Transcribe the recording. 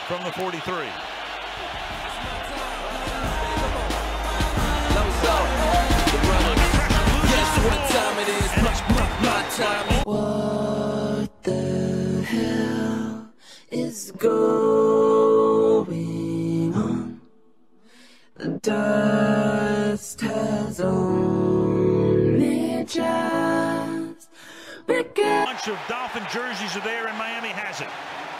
from the 43. What the hell is going on? The dust has only just begun. A bunch of Dolphin jerseys are there, and Miami has it.